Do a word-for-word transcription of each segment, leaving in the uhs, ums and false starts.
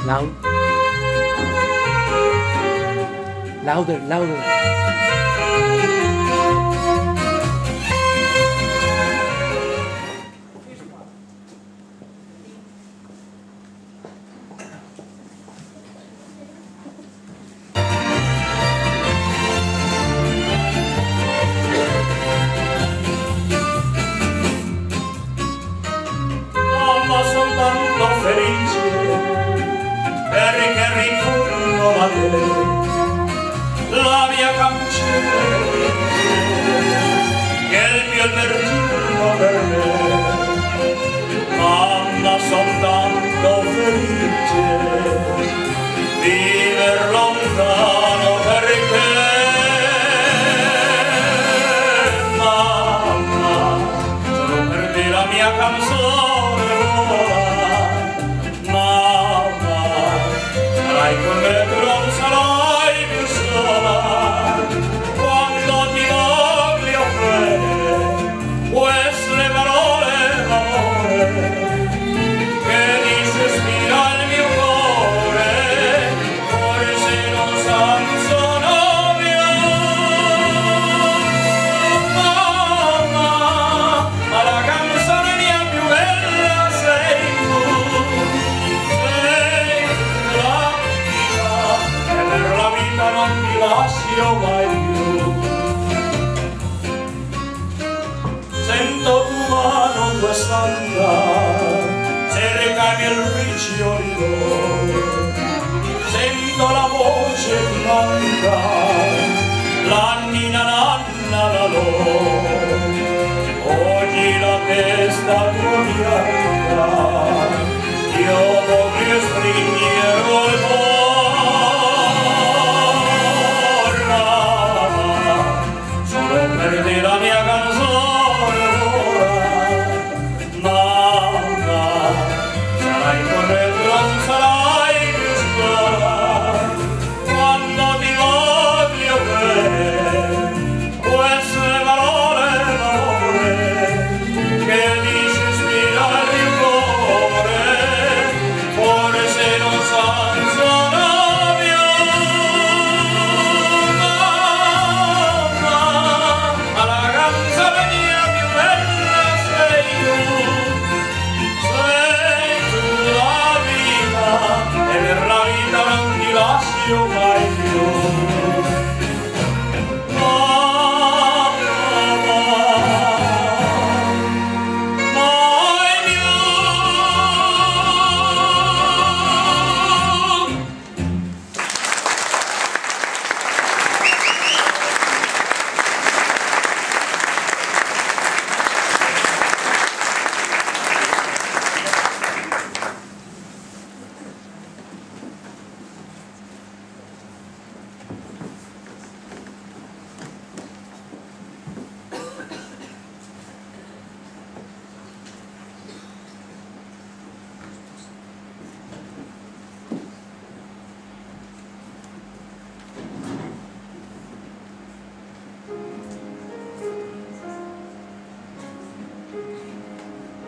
Loud. Louder, louder. Mamma, son tanto felice perché ritorno da te, la mia canzone che è il mio giorno per me. Mamma, son tanto felice viver lontano perché mamma, solo per te la mia canzone vola. Mamma, sarai con me, tu non sarai più sola. Quando ti voglio bene, queste parole d'amore che ti sospira il mio cuore, forse non sanno più. Mamma, ma la canzone mia più bella sei tu, sei la vita, e per la vita non ti lascio mai più. Sento tu mano quest'anima, cercami il ricciolino, sento la voce ti manca, la nina nanna la lo, oggi la testa tua bianca, io voglio stringere il cuore, solo per te la mia canzone vola. Mamma, sarai con me, tu non sarai più sola. Quando ti voglio bene, queste parole d'amore che ti sospira il mio cuore, forse non sanno più. Mamma, ma la canzone mia più bella sei tu, sei tu la vita, e per la vita non ti lascio mai più. Mamma, mai più.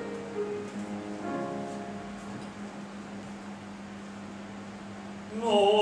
No.